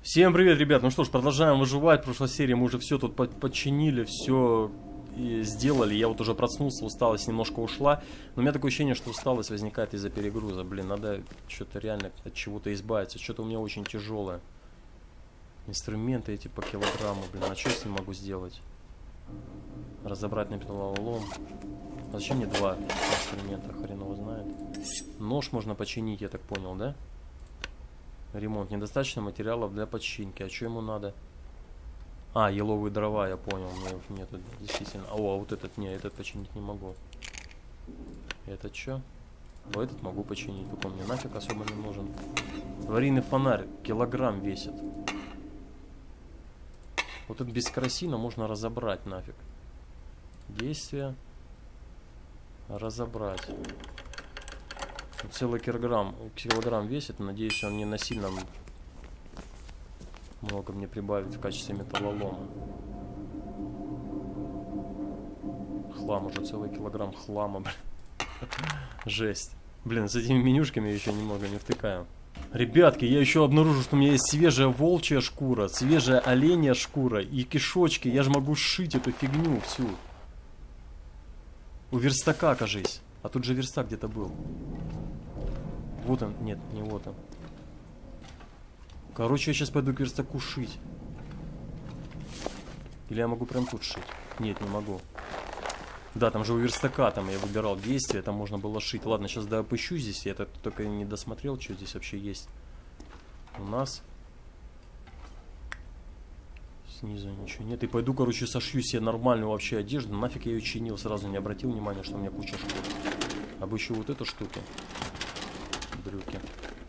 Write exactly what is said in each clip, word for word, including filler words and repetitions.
Всем привет, ребят! Ну что ж, продолжаем выживать. В прошлой серии мы уже все тут подчинили, все сделали. Я вот уже проснулся, усталость немножко ушла. Но у меня такое ощущение, что усталость возникает из-за перегруза. Блин, надо что-то реально от чего-то избавиться. Что-то у меня очень тяжелое. Инструменты эти по килограмму, блин. А что я с ним могу сделать? Разобрать на металлолом. А зачем мне два инструмента? Хрен его знает. Нож можно починить, я так понял, да? Ремонт. Недостаточно материалов для починки. А что ему надо? А, еловые дрова, я понял. Мне нет, действительно. О, а вот этот, не, этот починить не могу. Этот что? О, этот могу починить. Только он мне нафиг особо не нужен. Аварийный фонарь. Килограмм весит. Вот этот без керосина можно разобрать нафиг. Действие. Разобрать. Целый килограмм, килограмм весит. Надеюсь, он не насильно много мне прибавит в качестве металлолома. Хлам, уже целый килограмм хлама, блин. Жесть. Блин, с этими менюшками я еще немного не втыкаю. Ребятки, я еще обнаружил, что у меня есть свежая волчья шкура, свежая оленья шкура и кишочки. Я же могу сшить эту фигню всю. У верстака, кажись. А тут же верстак где-то был. Вот он. Нет, не вот он. Короче, я сейчас пойду к верстаку шить. Или я могу прям тут шить? Нет, не могу. Да, там же у верстака, там я выбирал действие, там можно было шить. Ладно, сейчас допущу здесь. Я так только не досмотрел, что здесь вообще есть. У нас снизу ничего нет. И пойду, короче, сошью себе нормальную вообще одежду. Нафиг я ее чинил, сразу не обратил внимания, что у меня куча шкур. Обыщу вот эту штуку. Брюки.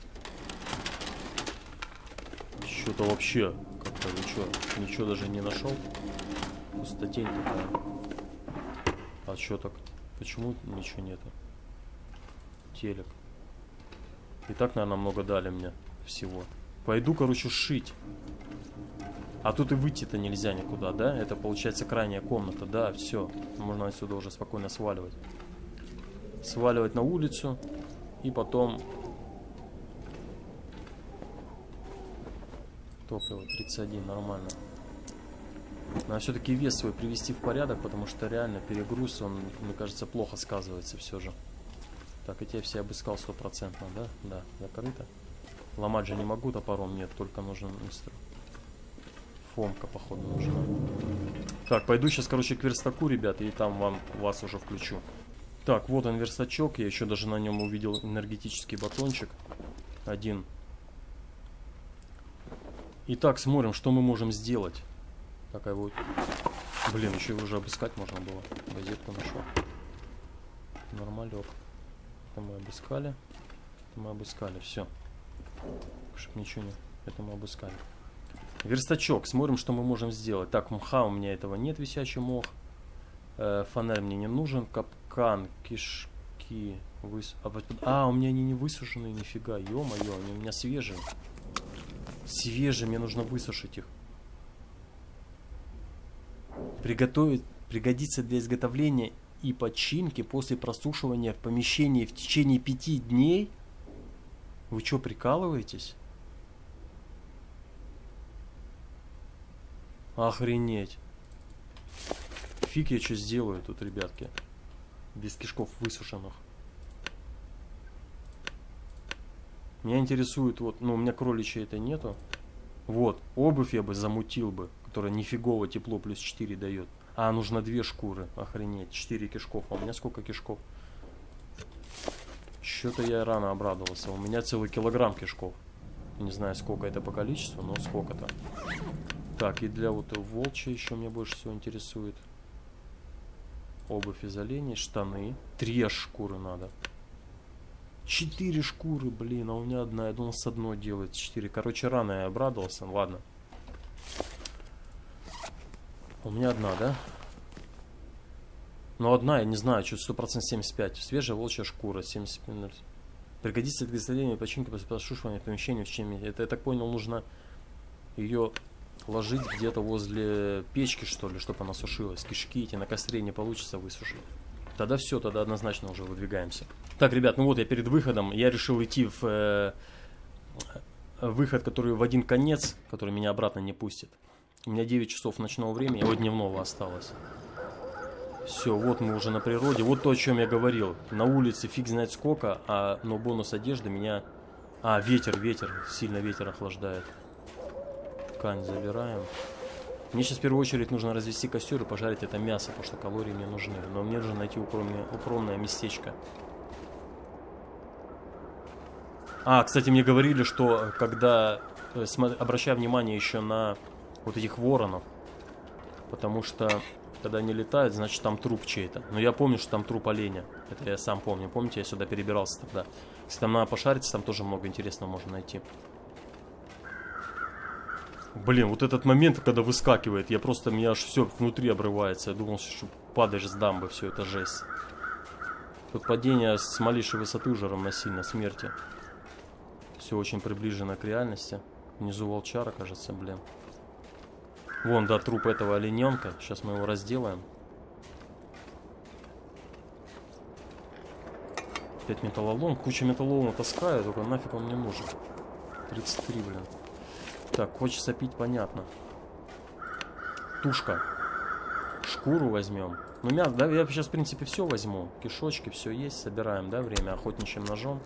Что-то вообще, как-то вы что, ничего даже не нашел? Пустотень такая. А что так? Почему ничего нету? Телек. И так, наверное, много дали мне всего. Пойду, короче, шить. А тут и выйти-то нельзя никуда, да? Это, получается, крайняя комната. Да, все. Можно отсюда уже спокойно сваливать. Сваливать на улицу. И потом... Топливо тридцать один, нормально. Надо все-таки вес свой привести в порядок, потому что реально перегруз, он, мне кажется, плохо сказывается все же. Так, эти я все обыскал стопроцентно, да? Да, закрыто. Ломать же не могу топором, нет, только нужен инстру. Фомка, походу, нужна. Так, пойду сейчас, короче, к верстаку, ребят, и там вам, вас уже включу. Так, вот он верстачок, я еще даже на нем увидел энергетический батончик. Один. Итак, смотрим, что мы можем сделать. Такая вот. Блин, еще его уже обыскать можно было. Газетку нашел. Нормалек. Это мы обыскали. Это мы обыскали. Все. Чтоб ничего не... Это мы обыскали. Верстачок. Смотрим, что мы можем сделать. Так, мха у меня этого нет, висячий мох. Э, фонарь мне не нужен. Капкан, кишки. Выс... А, у меня они не высушенные, нифига. Ё-моё, они у меня свежие. Свежие, мне нужно высушить их. Приготовить, пригодится для изготовления и починки после просушивания в помещении в течение пяти дней. Вы что, прикалываетесь? Охренеть. Фиг я что сделаю тут, ребятки. Без кишков высушенных. Меня интересует, вот, ну, у меня кроличьей это нету. Вот, обувь я бы замутил бы, которая нифигово тепло плюс четыре дает. А, нужно две шкуры, охренеть, четыре кишков. А у меня сколько кишков? Что-то я рано обрадовался. У меня целый килограмм кишков. Не знаю, сколько это по количеству, но сколько-то. Так, и для вот волчья еще меня больше всего интересует. Обувь из оленей, штаны. Три шкуры надо. Четыре шкуры, блин, а у меня одна. Я думал, с одной делает четыре. Короче, рано я обрадовался. Ладно. У меня одна, да? Но одна, я не знаю, что сто процентов семьдесят пять. Свежая волчья шкура. семьдесят минут. Пригодится для изготовления и починки после просушивания помещения в течение. Это, я так понял, нужно ее ложить где-то возле печки, что ли, чтобы она сушилась. Кишки эти на костре не получится высушить. Тогда все, тогда однозначно уже выдвигаемся. Так, ребят, ну вот я перед выходом, я решил идти в... Э, выход, который в один конец, который меня обратно не пустит. У меня девять часов ночного времени, вот дневного осталось. Все, вот мы уже на природе. Вот то, о чем я говорил. На улице фиг знает сколько, а но бонус одежды меня... А, ветер, ветер. Сильно ветер охлаждает. Ткань забираем. Мне сейчас в первую очередь нужно развести костер и пожарить это мясо, потому что калории мне нужны. Но мне нужно найти укромное, укромное местечко. А, кстати, мне говорили, что когда... Обращаю внимание еще на вот этих воронов. Потому что... Когда они летают, значит там труп чей-то. Но я помню, что там труп оленя. Это я сам помню. Помните, я сюда перебирался тогда. Если там надо пошариться, там тоже много интересного можно найти. Блин, вот этот момент, когда выскакивает, я просто, меня аж все внутри обрывается. Я думал, что падаешь с дамбы, все это жесть. Тут падение с малейшей высоты уже равносильно смерти. Все очень приближено к реальности. Внизу волчара, кажется, блин. Вон, да, труп этого олененка. Сейчас мы его разделаем. Опять металлолом. Куча металлолома таскаю, только нафиг он мне нужен. тридцать три, блин. Так, хочется пить, понятно. Тушка. Шкуру возьмем. Ну, мясо, да, я сейчас, в принципе, все возьму. Кишочки, все есть. Собираем, да, время охотничьим ножом.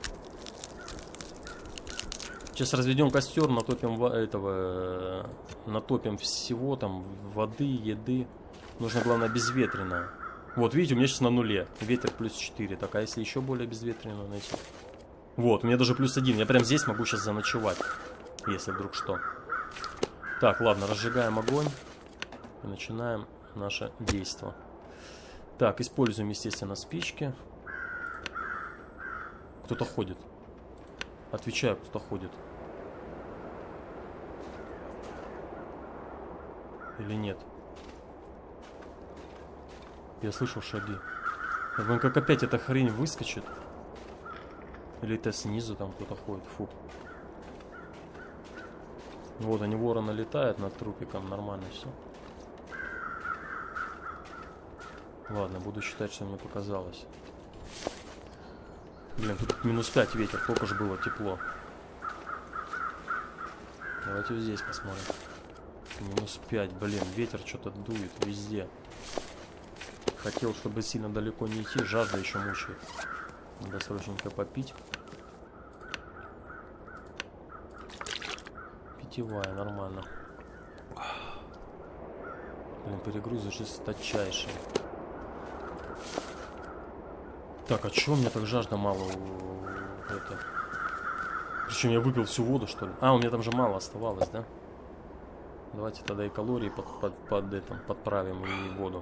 Сейчас разведем костер, натопим этого, натопим всего там, воды, еды. Нужно, главное, безветренно. Вот, видите, у меня сейчас на нуле. Ветер плюс четыре. Так, а если еще более безветренно найти? Вот, у меня даже плюс один. Я прям здесь могу сейчас заночевать. Если вдруг что. Так, ладно, разжигаем огонь. И начинаем наше действо. Так, используем, естественно, спички. Кто-то ходит. Отвечаю, кто-то ходит. Или нет? Я слышал шаги. Я думаю, как опять эта хрень выскочит. Или это снизу там кто-то ходит. Фу. Вот они, ворона летают над трупиком. Нормально все. Ладно, буду считать, что мне показалось. Блин, тут минус пять ветер, только же было тепло. Давайте вот здесь посмотрим. Минус пять, блин, ветер что-то дует везде. Хотел, чтобы сильно далеко не идти, жажда еще мучает. Надо срочненько попить. Питьевая, нормально. Блин, перегрузы жесточайшие. Так, а чего у меня так жажда мало? Это... Причем я выпил всю воду, что ли? А, у меня там же мало оставалось, да? Давайте тогда и калории под, под, под этим подправим, и воду.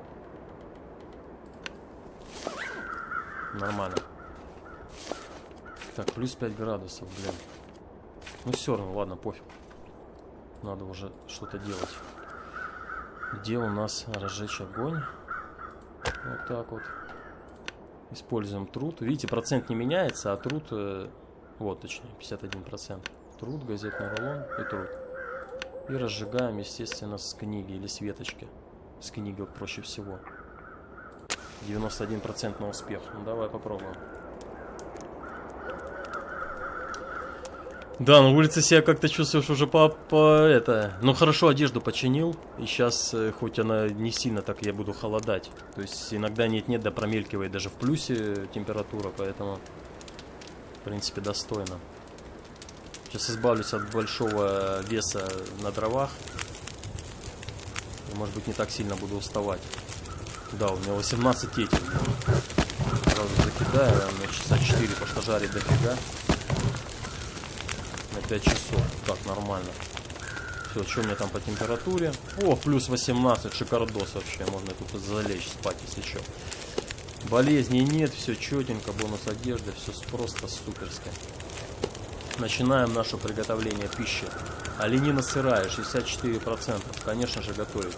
Нормально. Так, плюс пять градусов, блин. Ну все равно, ладно, пофиг. Надо уже что-то делать. Где у нас разжечь огонь? Вот так вот. Используем труд. Видите, процент не меняется, а труд... Э, вот, точнее, пятьдесят один процент. Труд, газетный рулон и труд. И разжигаем, естественно, с книги или с веточки. С книги вот проще всего. девяносто один процент на успех. Ну, давай попробуем. Да, на улице себя как-то чувствуешь уже по, по это... Ну, хорошо, одежду починил. И сейчас, хоть она не сильно так, я буду холодать. То есть иногда нет-нет, да промелькивает даже в плюсе температура. Поэтому, в принципе, достойно. Сейчас избавлюсь от большого веса на дровах. И, может быть, не так сильно буду уставать. Да, у меня восемнадцать этих. Сразу закидаю, на часа четыре, потому что жарит дофига. На пять часов. Так, нормально. Все, что у меня там по температуре? О, плюс восемнадцать, шикардос вообще. Можно тут залечь, спать, если что. Болезней нет, все четенько, бонус одежды, все просто суперски. Начинаем наше приготовление пищи. Оленина сырая, шестьдесят четыре процента. Конечно же, готовить.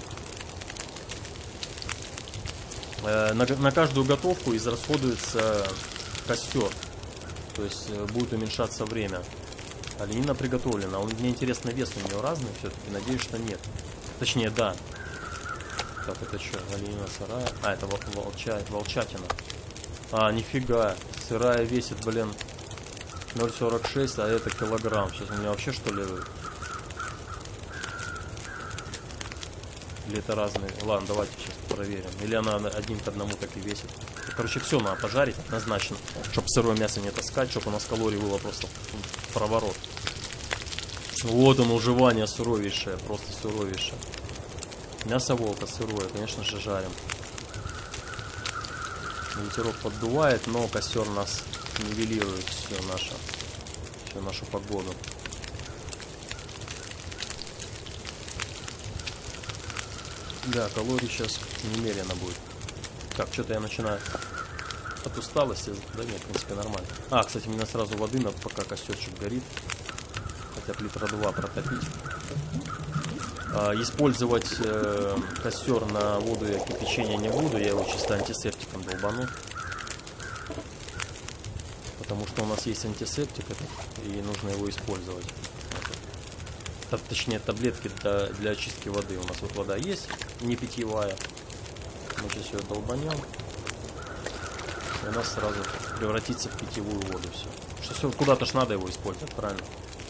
Э, на, на каждую готовку израсходуется костер. То есть будет уменьшаться время. Оленина приготовлена. Он, мне интересно, вес у нее разный все-таки. Надеюсь, что нет. Точнее, да. Так, это что? Оленина сырая. А, это волча... волчатина. А, нифига. Сырая весит, блин. ноль сорок шесть, а это килограмм. Сейчас у меня вообще что ли... Или это разные? Ладно, давайте сейчас проверим. Или она один к одному так и весит. Короче, все надо пожарить однозначно, чтобы сырое мясо не таскать, чтобы у нас калорий было просто в проворот. Вот оно, уживание суровейшее, просто суровейшее. Мясо волка сырое, конечно же, жарим. Ветерок поддувает, но костер нас нивелирует все наше, всю нашу погоду. Да, калорий сейчас немерено будет. Так, что-то я начинаю от усталости. Да нет, в принципе, нормально. А, кстати, мне сразу воды надо, пока костерчик горит. Хотя бы литра два протопить. А, использовать э, костер на воду я кипячения не буду. Я его чисто антисептиком долбану. Потому что у нас есть антисептик, и нужно его использовать. Точнее, таблетки для, для очистки воды. У нас вот вода есть, не питьевая. Мы сейчас ее долбанем. И у нас сразу превратится в питьевую воду все. Что все, куда-то ж надо его использовать, правильно?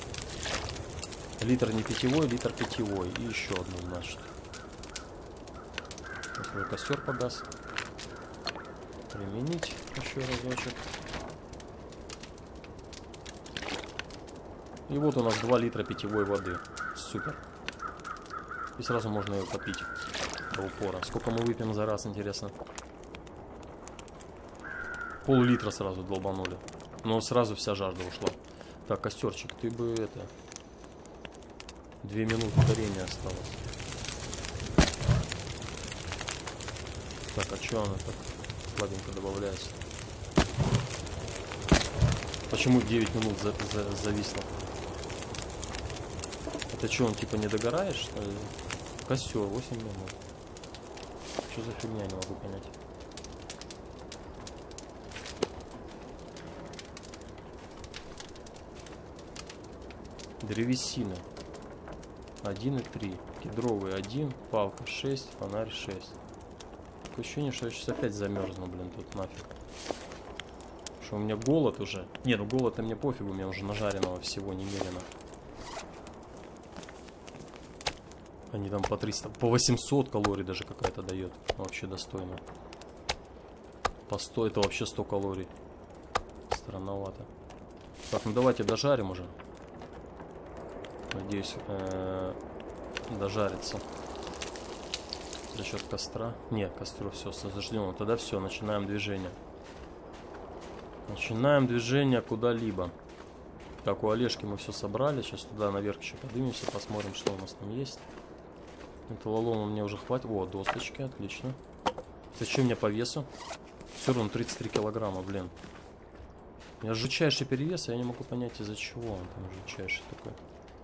Литр не питьевой, литр питьевой. И еще одну, значит. Такой костер погас. Применить еще разочек. И вот у нас два литра питьевой воды. Супер. И сразу можно ее попить до упора. Сколько мы выпьем за раз, интересно? Пол-литра сразу долбанули. Но сразу вся жажда ушла. Так, костерчик, ты бы это... Две минуты горения осталось. Так, а что она так слабенько добавляется? Почему девять минут за за зависло? Это что, он типа не догораешь, что ли? Костер, восемь минут. Что за фигня, не могу понять. Древесина один и три. Кедровый один, палка шесть, фонарь шесть. Такое ощущение, что я сейчас опять замерзну, блин, тут нафиг. Что у меня голод уже. Не, ну голод-то мне пофигу, у меня уже нажаренного всего немерено. Они там по триста, по восемьсот калорий даже какая-то дает. Вообще достойно. По сто, это вообще сто калорий. Странновато. Так, ну давайте дожарим уже. Надеюсь, э -э дожарится. За счет костра. Нет, костру все зажжено. Тогда все, начинаем движение. Начинаем движение куда-либо. Так, у Олежки мы все собрали. Сейчас туда наверх еще поднимемся, посмотрим, что у нас там есть. Металлолома мне уже хватит. Вот, досточки, отлично. Зачем мне по весу? Все равно тридцать три килограмма, блин. У меня жутчайший перевес, я не могу понять, из-за чего он там жутчайший такой.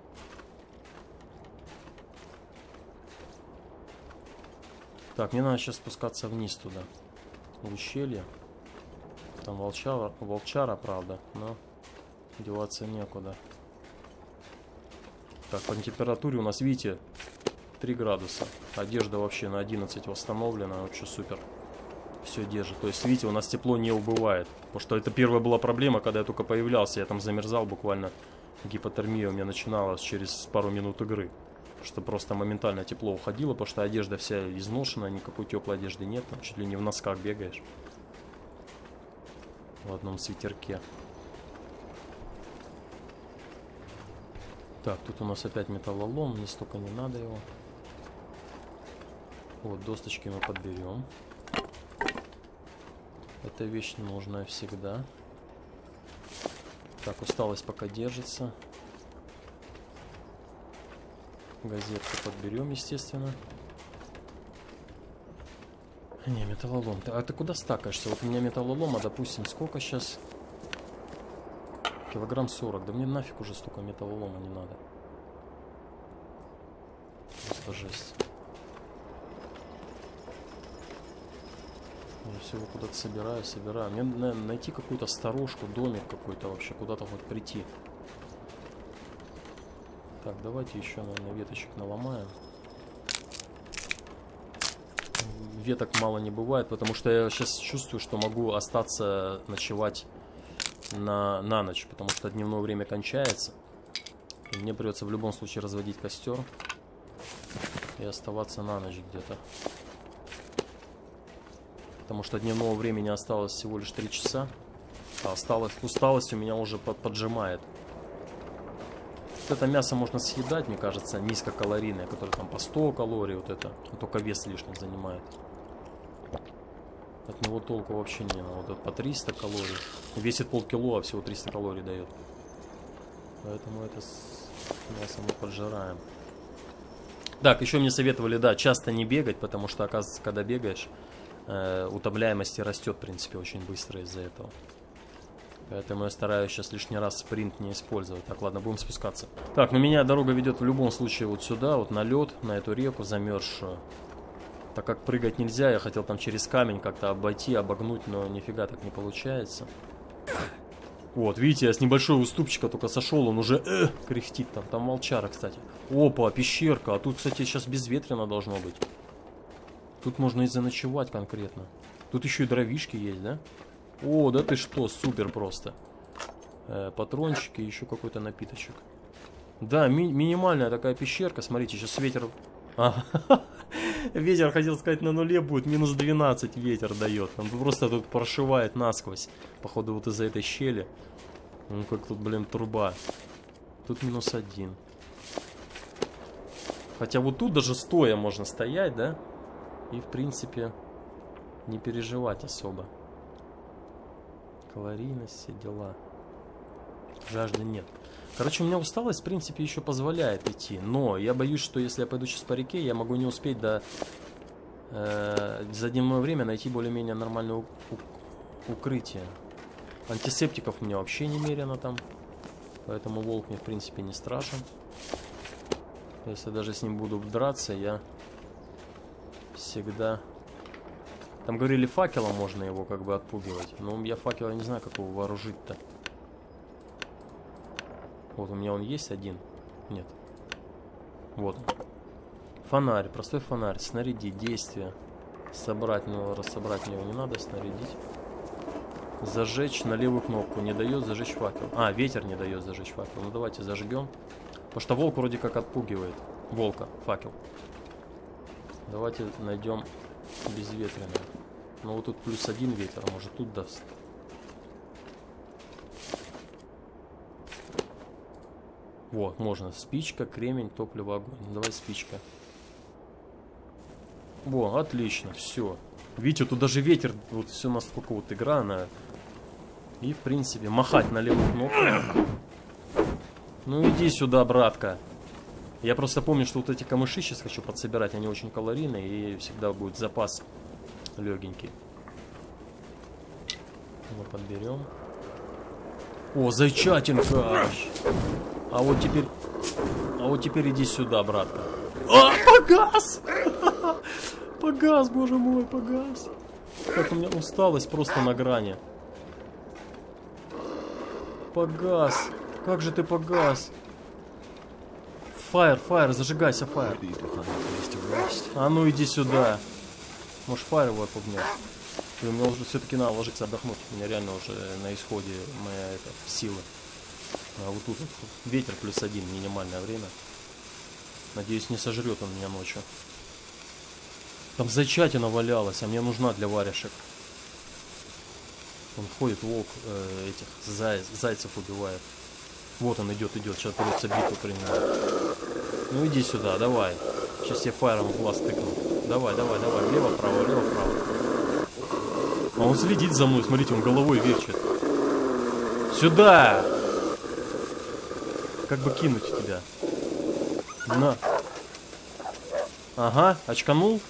Так, мне надо сейчас спускаться вниз туда. В ущелье. Там волчара, волчара, правда, но деваться некуда. Так, по температуре у нас, видите, три градуса. Одежда вообще на одиннадцать восстановлена, вообще супер. Все держит. То есть, видите, у нас тепло не убывает. Потому что это первая была проблема, когда я только появлялся. Я там замерзал буквально. Гипотермия у меня начиналась через пару минут игры. Что просто моментально тепло уходило, потому что одежда вся изношена, никакой теплой одежды нет. Там чуть ли не в носках бегаешь. В одном свитерке. Так, тут у нас опять металлолом. Мне столько не надо его. Вот, досточки мы подберем. Эта вещь нужная всегда. Так, усталость пока держится. Газетку подберем, естественно. Не, металлолом. А ты куда стакаешься? Вот у меня металлолома, допустим, сколько сейчас? Килограмм сорок. Да мне нафиг уже столько металлолома не надо. Просто жесть. Я всего куда-то собираю, собираю. Мне надо найти какую-то сторожку, домик какой-то вообще, куда-то вот прийти. Так, давайте еще, наверное, веточек наломаем. Веток мало не бывает, потому что я сейчас чувствую, что могу остаться ночевать на, на ночь, потому что дневное время кончается. И мне придется в любом случае разводить костер и оставаться на ночь где-то. Потому что дневного времени осталось всего лишь три часа. А осталось, усталость у меня уже под, поджимает. Вот это мясо можно съедать, мне кажется, низкокалорийное, которое там по сто калорий, вот это. Только вес лишний занимает. От него толку вообще не. Вот это по триста калорий. Весит полкило, а всего триста калорий дает. Поэтому это мясо мы поджираем. Так, еще мне советовали, да, часто не бегать, потому что, оказывается, когда бегаешь, э, утомляемость растет, в принципе, очень быстро из-за этого. Поэтому я стараюсь сейчас лишний раз спринт не использовать. Так, ладно, будем спускаться. Так, ну меня дорога ведет в любом случае вот сюда, вот на лед, на эту реку замерзшую. Так как прыгать нельзя, я хотел там через камень как-то обойти, обогнуть, но нифига так не получается. Вот, видите, я с небольшого уступчика только сошел, он уже э, кряхтит там. Там волчара, кстати. Опа, пещерка. А тут, кстати, сейчас безветренно должно быть. Тут можно и заночевать конкретно. Тут еще и дровишки есть, да? О, да ты что, супер просто. Э, патрончики, еще какой-то напиточек. Да, ми минимальная такая пещерка. Смотрите, сейчас ветер... А, ветер, хотел сказать, на нуле будет. Минус двенадцать ветер дает. Он просто тут прошивает насквозь. Походу, вот из-за этой щели. Ну, как тут, блин, труба. Тут минус один. Хотя вот тут даже стоя можно стоять, да? И, в принципе, не переживать особо. Калорийность, все дела. Жажды нет. Короче, у меня усталость, в принципе, еще позволяет идти. Но я боюсь, что если я пойду сейчас по реке, я могу не успеть до... Э, за дневное время найти более-менее нормальное укрытие. Антисептиков у меня вообще немерено там. Поэтому волк мне, в принципе, не страшен. Если даже с ним буду драться, я всегда... Там говорили, факелом можно его как бы отпугивать. Но я факела не знаю, как его вооружить-то. Вот у меня он есть один. Нет. Вот. Фонарь, простой фонарь. Снарядить, действие. Собрать, но рассобрать мне его не надо, снарядить. Зажечь на левую кнопку. Не дает зажечь факел. А, ветер не дает зажечь факел. Ну давайте зажгем. Потому что волк вроде как отпугивает. Волка, факел. Давайте найдем безветренное. Ну вот тут плюс один ветер, а может тут даст. Вот, можно. Спичка, кремень, топливо, огонь. Давай спичка. Во, отлично, все. Видите, тут даже ветер, вот все насколько вот игра, она... И, в принципе, махать на левую кнопку. Ну, иди сюда, братка. Я просто помню, что вот эти камыши сейчас хочу подсобирать, они очень калорийные, и всегда будет запас легенький. Мы подберем. О, зайчатинка! А вот теперь... А вот теперь иди сюда, братка. А, погас! Погас, боже мой, погас. Как у меня усталость просто на грани. Погас. Как же ты погас? Фаер, фаер, зажигайся, фаер. А ну иди сюда. Может, фаер его отпугнет. И у меня уже все-таки надо ложиться отдохнуть. У меня реально уже на исходе моя это, сила. А вот тут вот, ветер плюс один, минимальное время. Надеюсь, не сожрет он меня ночью. Там зайчатина валялась, а мне нужна для варежек. Он ходит, волк э, этих зай, зайцев убивает. Вот он идет, идет, сейчас придется битву принимать. Ну иди сюда, давай. Сейчас я фаером в глаз тыкну. Давай, давай, давай, лево-право, лево-право. А он следит за мной, смотрите, он головой верчит. Сюда! Как бы кинуть тебя? На. Ага, очканул.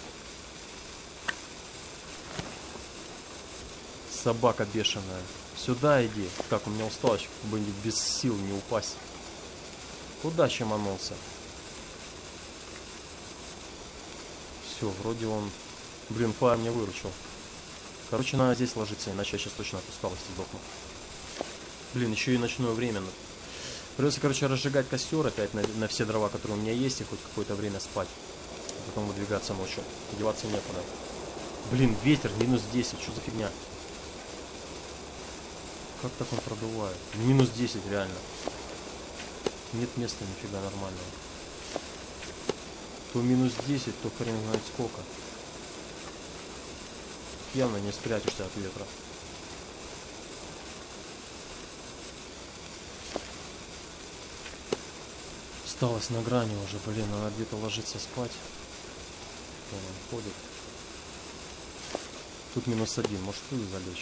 Собака бешеная. Сюда иди. Как, у меня усталость, бы без сил не упасть. Куда чеманулся? Все, вроде он... Блин, фаер меня выручил. Короче, надо здесь ложиться, иначе я сейчас точно от усталости сдохну. Блин, еще и ночное время. Придется, короче, разжигать костер опять на, на все дрова, которые у меня есть, и хоть какое-то время спать. А потом выдвигаться ночью. Деваться некуда. Блин, ветер, минус десять, что за фигня? Как так он продувает? Минус десять реально. Нет места нифига нормального. То минус десять, то хрен знает сколько. Явно не спрячешься от ветра. Осталось на грани уже, блин, надо где-то ложиться спать. Вон он ходит. Тут минус один, может туда залечь.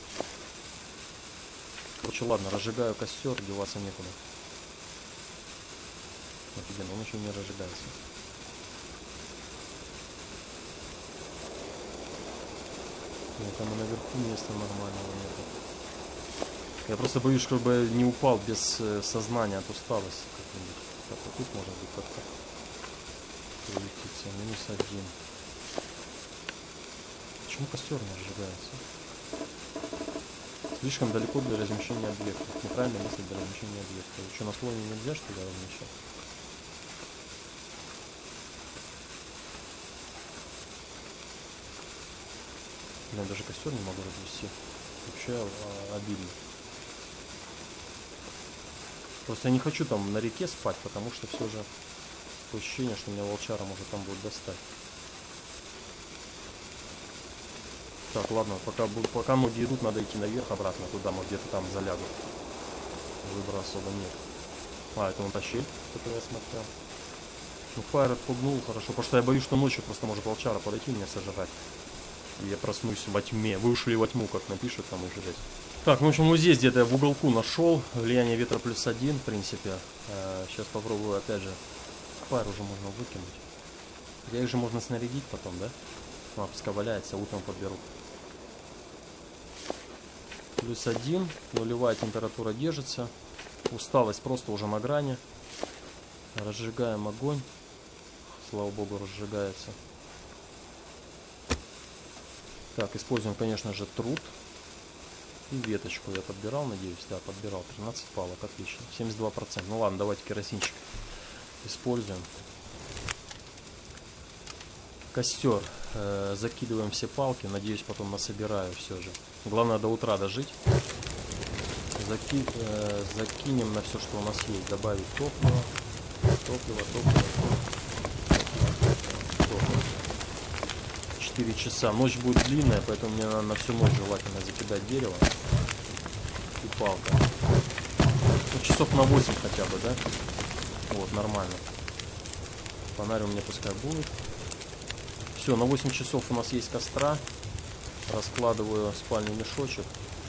Короче, ладно, разжигаю костер, деваться некуда. Офигенно, он еще не разжигается. Нет, там и наверху места нормального нету. Я просто боюсь, чтобы не упал без э, сознания от усталости как-нибудь. Так, вот тут может быть как-то прилетится. Минус один. Почему костер не разжигается? Слишком далеко для размещения объекта. Неправильное место для размещения объекта. Что, на слоне нельзя, что ли, размещать? Я даже костер не могу развести. Вообще а, обидно. Просто я не хочу там на реке спать, потому что все же такое ощущение, что меня волчара может там будет достать. Так, ладно, пока, пока ноги идут, надо идти наверх обратно, туда мы где-то там залягу. Выбора особо нет. А, это он та щель, которую я смотрел. Ну, фаер отпугнул, хорошо, потому что я боюсь, что ночью просто может волчара подойти меня сожрать. И я проснусь во тьме. Вы ушли во тьму, как напишут там и ждать. Так, ну в общем, вот здесь где-то я в уголку нашел. Влияние ветра плюс один, в принципе. А, сейчас попробую опять же. Фаер уже можно выкинуть. Я их же можно снарядить потом, да? Ну, а пускай валяется, утром подберу. Плюс один, нулевая температура держится. Усталость просто уже на грани. Разжигаем огонь. Слава богу, разжигается. Так, используем, конечно же, труд. И веточку я подбирал, надеюсь. Да, подбирал. тринадцать палок, отлично. семьдесят два процента. Ну ладно, давайте керосинчик используем. Костер. Э, закидываем все палки. Надеюсь, потом насобираю все же. Главное до утра дожить. Заки, э, закинем на все, что у нас есть. Добавить топливо. Топливо, топливо, топливо. четыре часа. Ночь будет длинная, поэтому мне надо на всю ночь желательно закидать дерево. И палка. Ну, часов на восемь хотя бы, да? Вот, нормально. Фонарь у меня пускай будет. Все, на восемь часов у нас есть костра. Раскладываю спальный мешочек.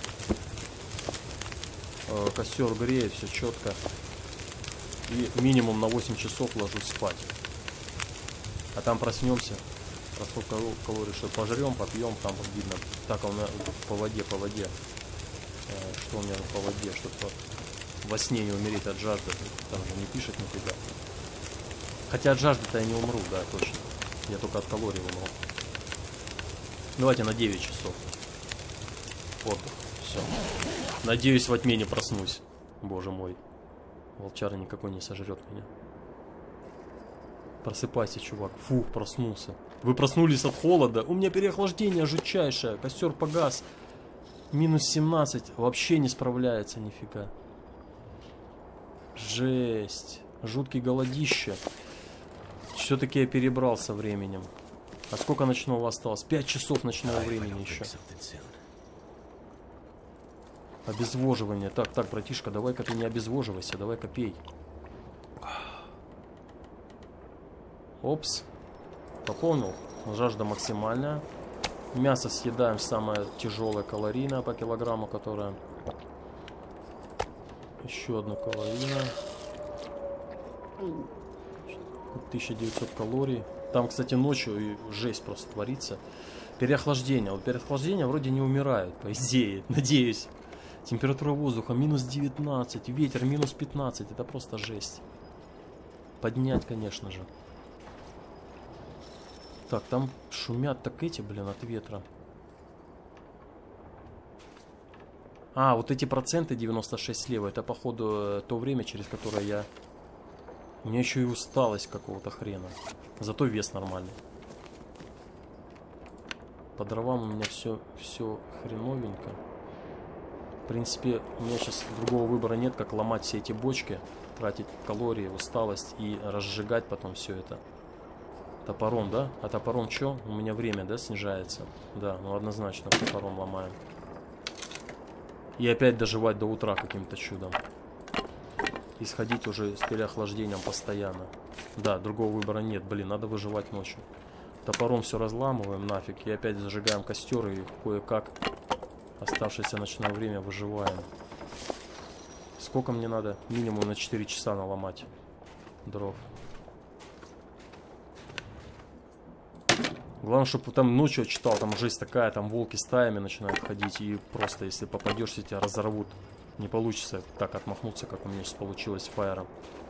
Костер греет, все четко. И минимум на восемь часов ложусь спать. А там проснемся. Сколько калорий, что пожрем, попьем, там вот видно. Так, а у меня по воде, по воде. Что у меня по воде, чтобы во сне не умереть от жажды. Там же не пишет нифига. Хотя от жажды-то я не умру, да, точно. Я только от калорий умру. Давайте на девять часов. Отдых. Все. Надеюсь, во тьме не проснусь. Боже мой. Волчара никакой не сожрет меня. Просыпайся, чувак. Фух, проснулся. Вы проснулись от холода. У меня переохлаждение жутчайшее. Костер погас. Минус семнадцать. Вообще не справляется нифига. Жесть. Жуткий голодище. Все-таки я перебрал со временем. А сколько ночного осталось? пять часов ночного времени еще. Обезвоживание. Так, так, братишка, давай-ка ты не обезвоживайся. Давай-ка пей. Опс. Пополнил. Жажда максимальная. Мясо съедаем самое тяжелое калорийное по килограмму, которое... Еще одно калорийное. тысяча девятьсот калорий. Там, кстати, ночью и жесть просто творится. Переохлаждение. Вот переохлаждение вроде не умирает, по идее. Надеюсь. Температура воздуха минус девятнадцать. Ветер минус пятнадцать. Это просто жесть. Поднять, конечно же. Так, там шумят так эти, блин, от ветра. А, вот эти проценты девяносто шесть слева. Это, походу, то время, через которое я... У меня еще и усталость какого-то хрена. Зато вес нормальный. По дровам у меня все, все хреновенько. принципе, у меня сейчас другого выбора нет, как ломать все эти бочки, тратить калории, усталость и разжигать потом все это. Топором, да? А топором что? У меня время, да, снижается? Да, ну однозначно топором ломаем. И опять доживать до утра каким-то чудом. И сходить уже с переохлаждением постоянно. Да, другого выбора нет. Блин, надо выживать ночью. Топором все разламываем нафиг. И опять зажигаем костер и кое-как оставшееся ночное время выживаем. Сколько мне надо? Минимум на четыре часа наломать дров. Главное, чтобы там ночью читал, там жесть такая, там волки стаями начинают ходить. И просто, если попадешься, тебя разорвут. Не получится так отмахнуться, как у меня сейчас получилось с фаером.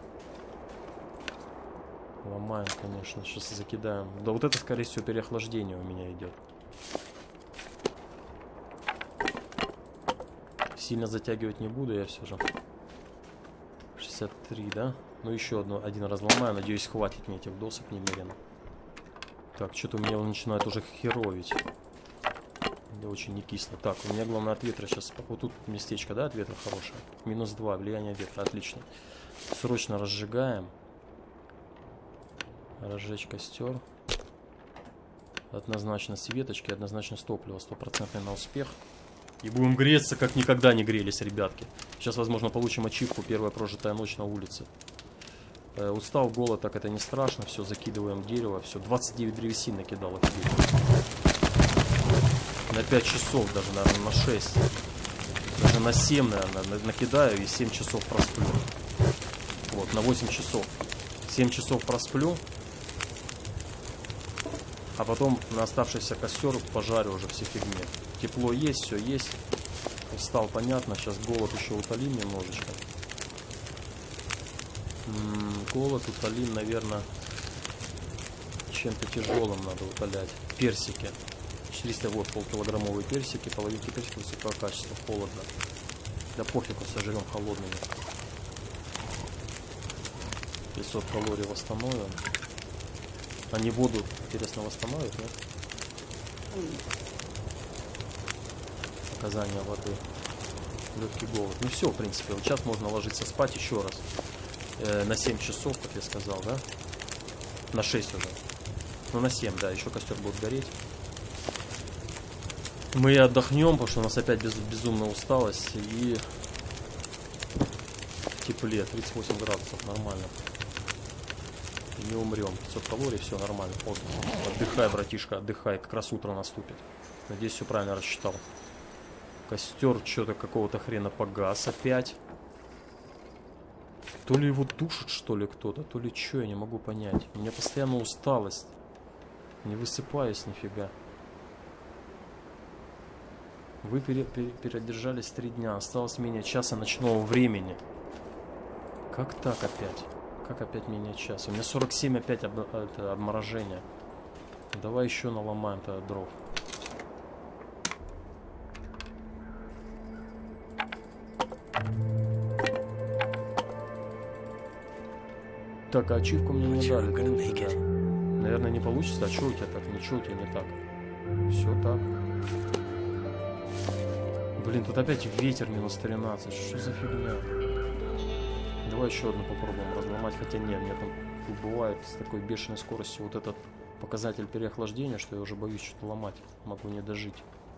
Ломаем, конечно, сейчас закидаем. Да вот это, скорее всего, переохлаждение у меня идет. Сильно затягивать не буду я все же. шестьдесят три, да? Ну еще одну, один разломаю, надеюсь, хватит мне этих досок немерено. Так, что-то у меня он начинает уже херовить. Да очень не кисло. Так, у меня главное от ветра сейчас. Вот тут местечко, да, от ветра хорошее. Минус два, влияние ветра, отлично. Срочно разжигаем. Разжечь костер. Однозначно с веточки, однозначно с топлива. Стопроцентный на успех. И будем греться, как никогда не грелись, ребятки. Сейчас, возможно, получим ачивку. Первая прожитая ночь на улице. Э, устал, голод, так это не страшно. Все, закидываем дерево. Все, двадцать девять древесин накидал. На пять часов, даже, наверное, на шесть. Даже на семь, наверное, накидаю и семь часов просплю. Вот, на восемь часов. семь часов просплю. А потом на оставшийся костер пожарю уже все фигни. Тепло есть, все есть. Устал, понятно. Сейчас голод еще утолим немножечко. М-м, голод утолим, наверное, чем-то тяжелым надо утолять. Персики. четыреста, вот, полкилограммовые персики. Половинки персиков высокого качества. Холодно. Да пофигу, сожрем холодными. пятьсот калорий восстановим. Они воду, интересно, восстановят, нет? Показания воды. Легкий голод. Ну все, в принципе. Вот сейчас можно ложиться спать еще раз. Э, на семь часов, как я сказал, да? На шесть уже. Ну на семь, да. Еще костер будет гореть. Мы отдохнем, потому что у нас опять без, безумная усталость. И в тепле. тридцать восемь градусов. Нормально. Не умрем. пятьсот калорий, все нормально. Вот. Отдыхай, братишка, отдыхай. Как раз утро наступит. Надеюсь, все правильно рассчитал. Костер что-то какого-то хрена погас опять. То ли его душит, что ли, кто-то, то ли что, я не могу понять. У меня постоянно усталость. Не высыпаюсь нифига. Вы пере пере передержались три дня. Осталось менее часа ночного времени. Как так опять? Как опять менее часа? У меня сорок семь опять об это, обморожение. Давай еще наломаем-то дров. Так, а ачивку мне не дали, да, нифига. Наверное, не получится. А что у тебя так? Ничего у тебя не так. Все так. Блин, тут опять ветер минус тринадцать. Что за фигня? Давай еще одну попробуем разломать. Хотя нет, мне там бывает с такой бешеной скоростью вот этот показатель переохлаждения, что я уже боюсь что-то ломать. Могу не дожить.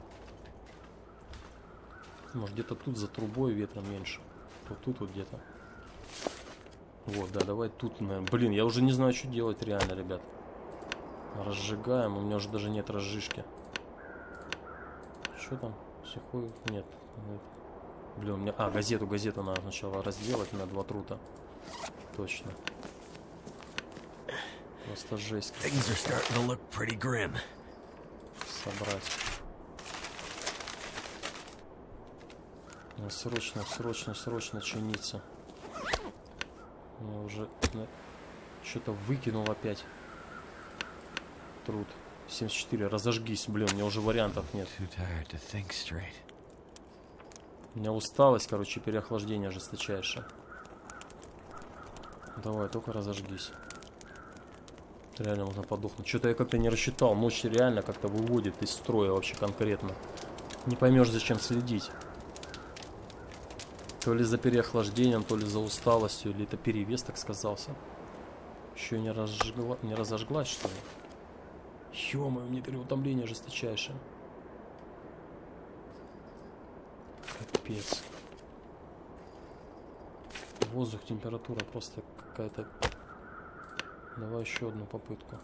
Может, где-то тут за трубой ветра меньше. Вот тут вот где-то. Вот, да, давай тут, наверное. Блин, я уже не знаю, что делать реально, ребят. Разжигаем. У меня уже даже нет разжижки. Что там? Сухой? Нет. Блин, у меня... А, газету, газету надо сначала разделать на два трута. Точно. Просто жесть. Собрать. Срочно, срочно, срочно чиниться. Я уже что-то выкинул опять. Труд. семьдесят четыре. Разожгись, блин, у меня уже вариантов нет. У меня усталость, короче, переохлаждение жесточайшее. Давай, только разожгись. Реально можно подохнуть. Что-то я как-то не рассчитал. Ночь реально как-то выводит из строя вообще конкретно. Не поймешь, зачем следить. То ли за переохлаждением, то ли за усталостью, или это перевес так сказался. Еще не, разжгла... не разожглась, что ли? Ё-моё, мне переутомление жесточайшее. Капец. Воздух, температура просто какая-то... Давай еще одну попытку.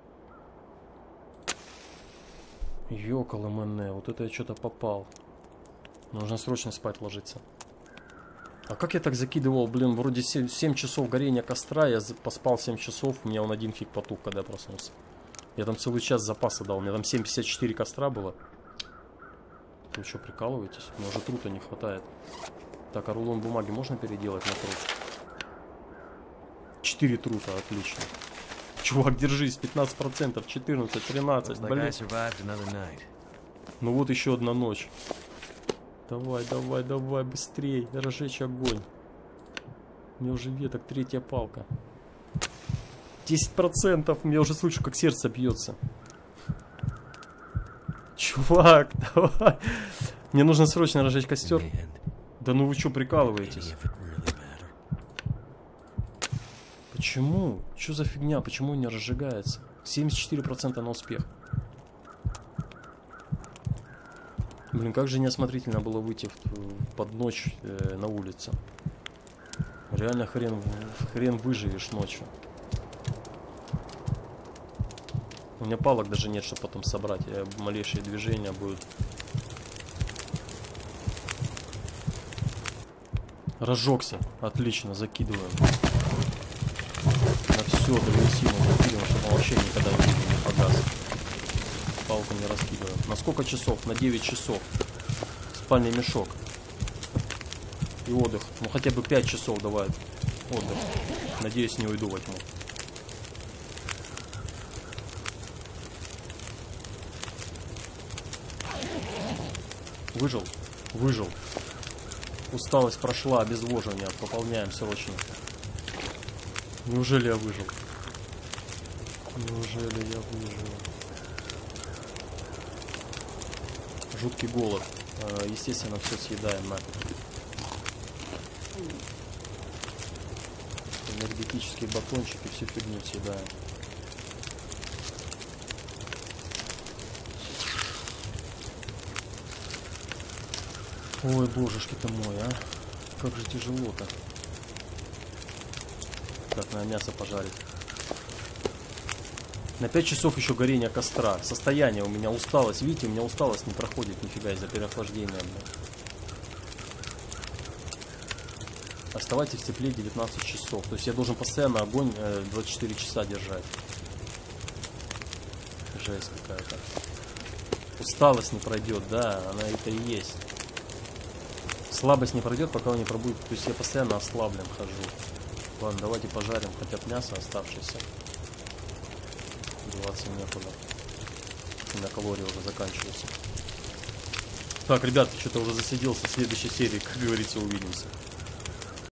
Ёкало мэне, вот это я что-то попал. Нужно срочно спать ложиться. А как я так закидывал, блин, вроде семь часов горения костра, я поспал семь часов, у меня он один фиг потух, когда я проснулся. Я там целый час запаса дал, у меня там семь пятьдесят четыре костра было. Вы что, прикалываетесь? Мне уже трута не хватает. Так, а рулон бумаги можно переделать на труд? четыре трута, отлично. Чувак, держись, пятнадцать процентов, четырнадцать, тринадцать, блин. Ну вот еще одна ночь. Давай, давай, давай, быстрей, разжечь огонь. У меня уже веток, третья палка. десять процентов, мне уже слышу, как сердце бьется. Чувак, давай. Мне нужно срочно разжечь костер. Да ну вы что, прикалываетесь? Почему? Что за фигня? Почему он не разжигается? семьдесят четыре процента на успех. Блин, как же неосмотрительно было выйти в, под ночь э, на улицу. Реально хрен, хрен выживешь ночью. У меня палок даже нет, чтобы потом собрать. Я, малейшие движения будут. Разжегся. Отлично, закидываем. На все древесину закидываем, чтобы он вообще никогда не погас. Палку не раскидываем. На сколько часов? На девять часов. Спальный мешок. И отдых. Ну хотя бы пять часов давай отдых. Надеюсь, не уйду во тьму. Выжил? Выжил. Усталость прошла, обезвоживание. Пополняем срочно. Неужели я выжил? Неужели я выжил? Жуткий голод. Естественно, все съедаем на. Энергетические батончики, всю фигню съедаем. Ой, божешки ты мой, а. Как же тяжело-то. Так, надо мясо пожарить. На пять часов еще горения костра. Состояние у меня, усталость. Видите, у меня усталость не проходит нифига из-за переохлаждения. Бля. Оставайтесь в тепле девятнадцать часов. То есть я должен постоянно огонь э, двадцать четыре часа держать. Жесть какая-то. Усталость не пройдет, да, она это и есть. Слабость не пройдет, пока он не пробует. То есть я постоянно ослаблен хожу. Ладно, давайте пожарим хотя бы мясо оставшееся. Деваться некуда. У меня калории уже заканчиваются. Так, ребят, что-то уже засиделся. В следующей серии, как говорится, увидимся.